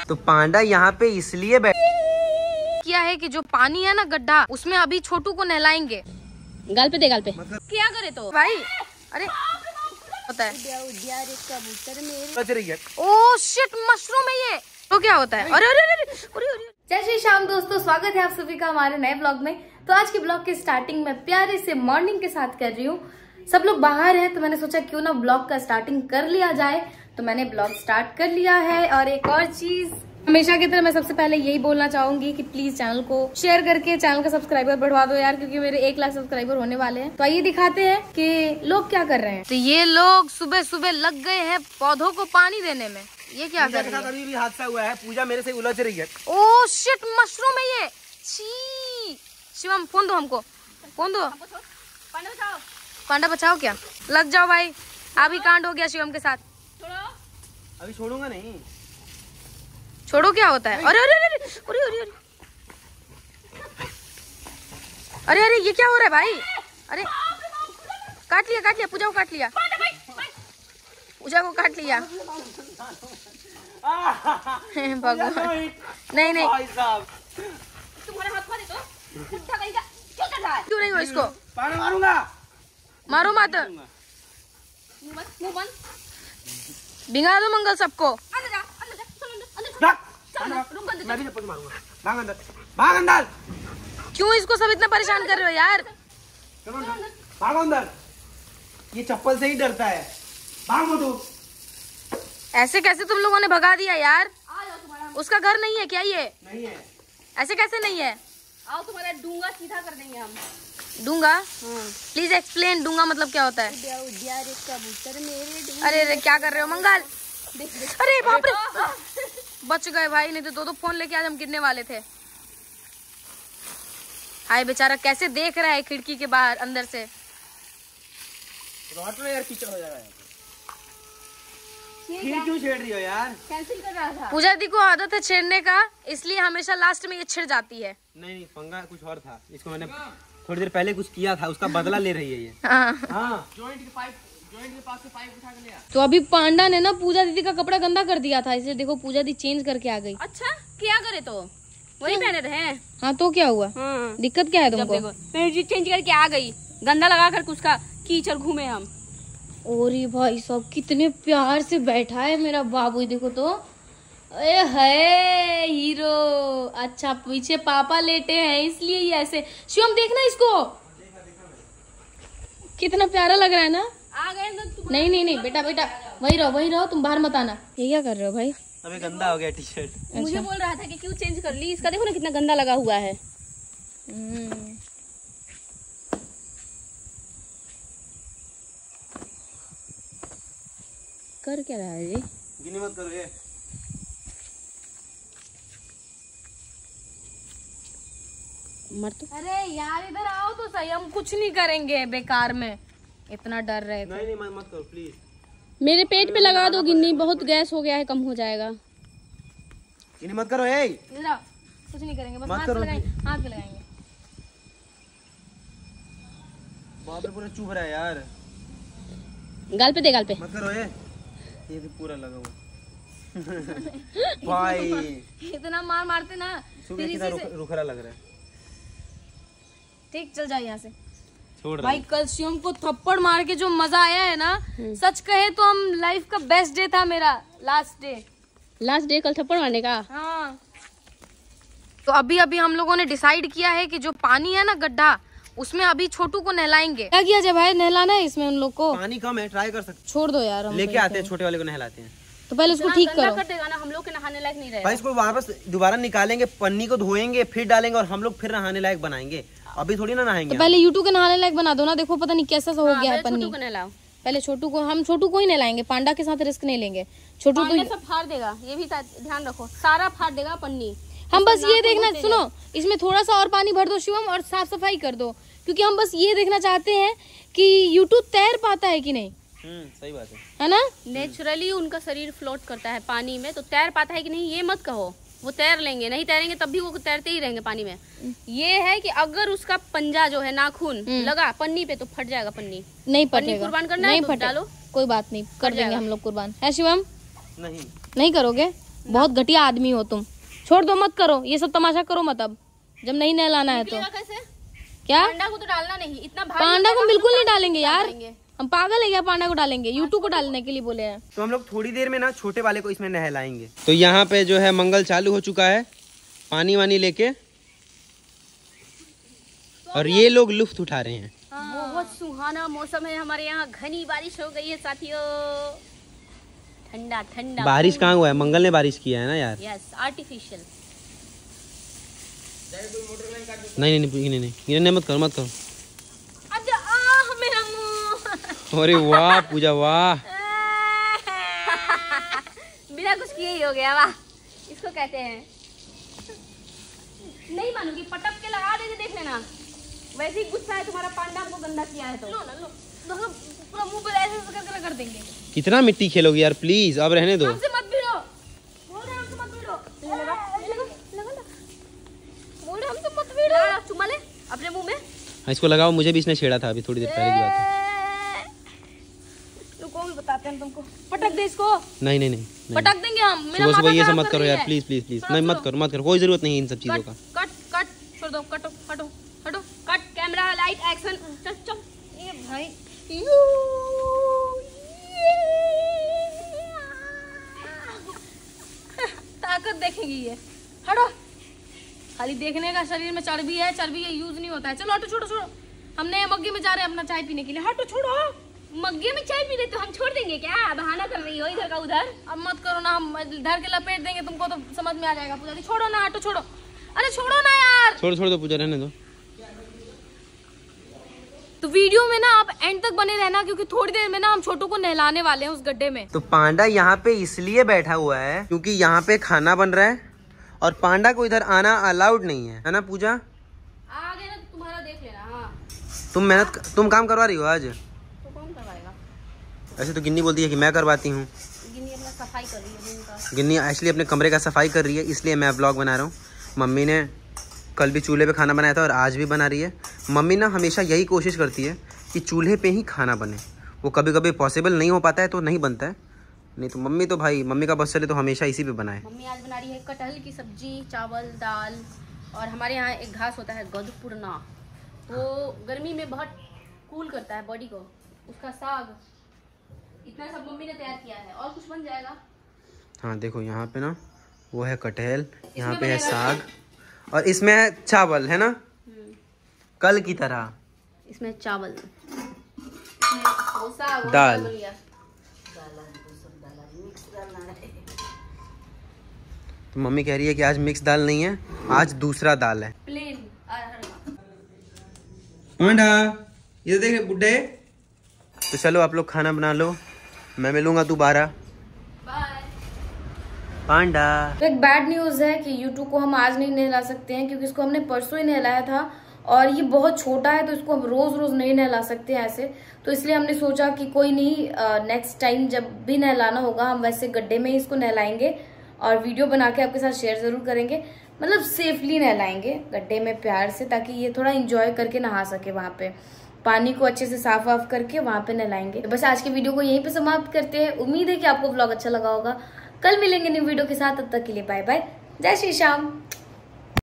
तो पांडा यहाँ पे इसलिए किया है कि जो पानी है ना गड्ढा, उसमें अभी छोटू को नहलाएंगे। गाल पे दे, गाल पे। मतलब क्या करे तो भाई, अरे होता है। ओह शिट, मशरूम है ये। तो क्या होता है? अरे अरे अरे अरे। जय श्री श्याम दोस्तों, स्वागत है आप सभी का हमारे नए ब्लॉग में। तो आज के ब्लॉग के स्टार्टिंग में प्यारे से मॉर्निंग के साथ कर रही हूँ। सब लोग बाहर हैं तो मैंने सोचा क्यों ना ब्लॉग का स्टार्टिंग कर लिया जाए, तो मैंने ब्लॉग स्टार्ट कर लिया है। और एक और चीज, हमेशा की तरह मैं सबसे पहले यही बोलना चाहूंगी कि प्लीज चैनल को शेयर करके चैनल का सब्सक्राइबर बढ़वा दो यार, क्योंकि मेरे 1 लाख सब्सक्राइबर होने वाले हैं। तो आइए दिखाते हैं कि लोग क्या कर रहे हैं। तो ये लोग सुबह सुबह लग गए हैं पौधों को पानी देने में। ये क्या कर रही है? अभी भी हादसा हुआ है, पूजा मेरे से उलझ रही है। ओह शिट, मशरूम है ये। छी, शिवम फोन दो हमको, फोन दो। पांडा बचाओ क्या? लग जाओ भाई, अभी कांड हो गया शिवम के साथ। अभी छोड़ूंगा नहीं। छोड़ो, क्या होता है? अरे अरे अरे अरे अरे अरे अरे अरे, ये क्या हो रहा है भाई? अरे काट लिया पूजा को काट लिया, पूजा को काट लिया। भगवान, नहीं नहीं, तुम्हारे हाथ में देखो, कुत्ता कहीं का क्यों कर रहा है? क्यों नहीं हो इसको? पानी मारूंगा। मारो मत, मुंह बंद, भिंगा दो मंगल सबको। अंदर जा, अंदर जा, चल अंदर, अंदर, मैं भी चप्पल मारूंगा। भाग अंदर, भाग अंदर। क्यों इसको सब इतना परेशान कर रहे हो यार? भाग अंदर, ये चप्पल से ही डरता है। भाग तू। ऐसे कैसे तुम लोगों ने भगा दिया यार? उसका घर नहीं है क्या ये? नहीं है। ऐसे कैसे नहीं है? आओ तुम्हारा डूंगा सीधा कर देंगे हम। दूंगा? प्लीज एक्सप्लेन, दूंगा मतलब क्या होता है? अरे अरे, क्या कर रहे हो मंगल? अरे बाप रे, बच गए भाई, नहीं तो दो फोन लेके आज हम गिरने वाले थे। हाय बेचारा कैसे देख रहा है खिड़की के बाहर अंदर से। यार कीचड़ हो जाएगा। ये क्यों छेड़ रही हो यार? कैंसिल कर रहा था। पूजा दी को आदत है छेड़ने का, इसलिए हमेशा लास्ट में ये छिड़ जाती है। नहीं, पंगा कुछ और था। इसको मैंने थोड़ी देर पहले कुछ किया था, उसका बदला ले रही है ये। हाँ। जॉइंट के पास से पाइप उठा के लिया। तो अभी पांडा ने ना पूजा दीदी का कपड़ा गंदा कर दिया था, इसलिए देखो पूजा दी चेंज करके आ गई। अच्छा, क्या करे तो वही पहने थे। हाँ तो क्या हुआ? दिक्कत क्या है तुमको? मैं चेंज करके आ गई, गंदा लगा कर उसका कीचड़ घूमे हम। ओरी भाई सब कितने प्यार से बैठा है मेरा बाबू, देखो तो। ए है हीरो। अच्छा, पीछे पापा लेटे हैं इसलिए ये ऐसे। शिवम देखना इसको, कितना प्यारा लग रहा है ना? आ गए ना? नहीं नहीं नहीं बेटा, बेटा वही रहो, तुम बाहर मत आना। ये क्या कर रहे हो भाई? अबे गंदा हो गया टी शर्ट। मुझे बोल रहा था कि क्यों चेंज कर ली, इसका देखो ना कितना गंदा लगा हुआ है। कर क्या रहा है ये? गिनी मत करो ये। मर तो। अरे यार इधर आओ तो सही, हम कुछ नहीं करेंगे बेकार में, इतना डर रहे थे। नहीं मत करो प्लीज। मेरे पेट पे लगा दो गिन्नी, बहुत गैस हो गया है, कम हो जाएगा। गिनी मत करो। ए इधर आओ, कुछ नहीं करेंगे, बस मत हाथ करो। लगाएंगे, हाथ लगाएंगे। बाप रे, पूरा चुभ रहा है यार। गाल पे दे, गाल पे। मत करो ये भी पूरा लगा हुआ। भाई इतना मार मारते ना, सुबह कितना रुखरा लग रहा है। ठीक, चल जाए यहाँ से। छोड़ भाई कल शिवम को थप्पड़ मार के जो मजा आया है ना, सच कहे तो हम लाइफ का बेस्ट डे था मेरा, लास्ट डे कल थप्पड़ मारने का। हाँ। तो अभी हम लोगों ने डिसाइड किया है कि जो पानी है ना गड्ढा, उसमें अभी छोटू को नहलाएंगे। क्या किया जाए भाई? नहलाना है इसमें उन लोग को। पानी कम है, ट्राई कर सकते। छोड़ दो यार, लेके आते हैं, छोटे वाले को नहलाते हैं। तो पहले उसको ठीक करो। कटेगा ना, हम लोग के नहाने लायक नहीं रहेगा भाई। इसको वापस दोबारा निकालेंगे, पन्नी को धोएंगे, फिर डालेंगे और हम लोग फिर नहाने लायक बनाएंगे। अभी थोड़ी ना नहाएंगे। तो पहले यूट्यूब के नहाने लायक बना दो ना। देखो पता नहीं कैसा सा हो गया है पन्नी। पहले छोटू को, हम छोटू को ही नहलाएंगे, पांडा के साथ रिस्क नहीं लेंगे। छोटू तो सब फाड़ देगा, ये भी ध्यान रखो, सारा फाड़ देगा पन्नी। हम बस ये देखना, सुनो, इसमें थोड़ा सा और पानी भर दो शिवम और साफ सफाई कर दो, क्योंकि हम बस ये देखना चाहते हैं कि यूट्यूब तैर पाता है कि नहीं। सही बात है ना? नेचुरली उनका शरीर फ्लोट करता है पानी में, तो तैर पाता है कि नहीं ये मत कहो। वो तैर लेंगे, नहीं तैरेंगे तब भी वो तैरते ही रहेंगे पानी में। ये है कि अगर उसका पंजा जो है नाखून लगा पन्नी पे तो फट जाएगा पन्नी। नहीं पन्नी कुर्बान करना है तो डालो, कोई बात नहीं, कर देंगे हम लोग कुर्बान। है शिवम? नहीं नहीं करोगे? बहुत घटिया आदमी हो तुम। छोड़ दो, मत करो ये सब तमाशा, करो मत अब, जब नहीं नहलाना है तो। कैसे? क्या पांडा को तो डालना नहीं, इतना भारी पांडा को बिल्कुल नहीं डालेंगे यार, डालेंगे। हम पागल है क्या पांडा को डालेंगे? यूट्यूब को डालने के लिए बोले हैं। तो हम लोग थोड़ी देर में ना छोटे वाले को इसमें नहलाएंगे। तो यहाँ पे जो है मंगल चालू हो चुका है पानी वानी लेके, और ये लोग लुत्फ उठा रहे हैं। बहुत सुहाना मौसम है हमारे यहाँ, घनी बारिश हो गई है साथियों, ठंडा ठंडा। बारिश कहाँ हुआ है? मंगल ने बारिश किया है ना यार। Yes, artificial. नहीं नहीं नहीं नहीं नहीं, नहीं मत करो मत करो। मेरा मुंह। अरे वाह पूजा वाह, बिना कुछ किए ही हो गया, वाह इसको कहते हैं। नहीं मानूंगी, पटक के लगा देंगे, देख लेना। वैसे ही गुस्सा है तुम्हारा, पांडा हमको गंदा किया है तो लो ना, लो पूरा मुंह पे ऐसे कर देंगे। कितना मिट्टी खेलोगे यार, प्लीज अब रहने दो। हमसे मत भिड़ो, बोल रहे हमसे मत भिड़ो। लगा बोल रहे हमसे मत भिड़ो। चुम्मा ले अपने मुंह में। इसको लगाओ, मुझे भी इसने छेड़ा था अभी थोड़ी देर पहले की बात है। रुको भी बताते हैं तुमको, पटक दे इसको। नहीं नहीं नहीं, पटक देंगे हम। सुबह सुबह ये सब मत करो यार, प्लीज प्लीज प्लीज, नहीं मत करो मत करो, कोई जरूरत नहीं है इन सब चीजों का। कट कट छोड़ दो, कटो हटो हटो, कट कैमरा लाइट एक्शन, चल चल। ये भाई ताकत देखेगी ये, हटो। खाली देखने का, शरीर में चर्बी है, चर्बी ये यूज नहीं होता है। चलो हटो, छोड़ो छोड़ो, हमने मग्गे में जा रहे हैं अपना चाय पीने के लिए, हटो छोड़ो। मग्गे में चाय पी रहे तो हम छोड़ देंगे क्या? बहाना कर रही हो इधर का उधर। अब मत करो ना, हम धर के लपेट देंगे तुमको तो समझ में आ जाएगा। पूजा दी छोड़ो ना, हटो छोड़ो, अरे छोड़ो ना यार। छोड़ दो पूजा, रहने दो। तो वीडियो में ना आप एंड तक बने रहना, क्योंकि थोड़ी देर में ना हम छोटू को नहलाने वाले हैं उस गड्ढे में। तो पांडा यहाँ पे इसलिए बैठा हुआ है क्योंकि यहाँ पे खाना बन रहा है, और पांडा को इधर आना अलाउड नहीं है ना पूजा? आगे ना तुम्हारा देख लेना। हाँ तुम काम करवा रही हो आज? तो कौन करवाएगा? ऐसे तो गिन्नी बोलती है कि मैं करवाती हूँ। गिन्नी अपना सफाई कर रही है दिन का। गिन्नी एक्चुअली अपने कमरे का सफाई कर रही है, इसलिए मैं व्लॉग बना रहा हूँ। मम्मी ने कल भी चूल्हे पे खाना बनाया था और आज भी बना रही है। मम्मी ना हमेशा यही कोशिश करती है कि चूल्हे पे ही खाना बने। वो कभी कभी पॉसिबल नहीं हो पाता है तो नहीं बनता है, नहीं तो मम्मी तो भाई मम्मी का बस चले तो हमेशा इसी पे बनाए। मम्मी आज बना रही है कटहल की सब्जी, चावल, दाल, और हमारे यहाँ एक घास होता है गधपुरना, वो गर्मी में बहुत कूल करता है बॉडी को, उसका साग। इतना सब मम्मी ने तैयार किया है, और कुछ बन जाएगा। हाँ देखो यहाँ पे ना वो है कटहल, यहाँ पे है साग, और इसमें है चावल, है ना कल की तरह। इसमें चावल, इसमें डोसा, दाल। तो मम्मी कह रही है कि आज मिक्स दाल नहीं है, आज दूसरा दाल है, प्लेन। पांडा ये देख बुड्ढे। तो चलो आप लोग खाना बना लो, मैं मिलूंगा दोबारा। पांडा। तो एक बैड न्यूज है कि यूट्यूब को हम आज नहीं नहला सकते हैं, क्योंकि इसको हमने परसों ही नहलाया था और ये बहुत छोटा है, तो इसको हम रोज रोज नहीं नहला सकते हैं ऐसे। तो इसलिए हमने सोचा कि कोई नहीं, नेक्स्ट टाइम जब भी नहलाना होगा हम वैसे गड्ढे में ही इसको नहलाएंगे और वीडियो बना के आपके साथ शेयर जरूर करेंगे। मतलब सेफली नहलाएंगे गड्ढे में प्यार से, ताकि ये थोड़ा इंजॉय करके नहा सके। वहां पे पानी को अच्छे से साफ वाफ करके वहां पे नहलाएंगे। तो बस आज की वीडियो को यहीं पे समाप्त करते हैं। उम्मीद है कि आपको व्लॉग अच्छा लगा होगा। कल मिलेंगे न्यू वीडियो के साथ, तब तक के लिए बाय बाय, जय श्री श्याम।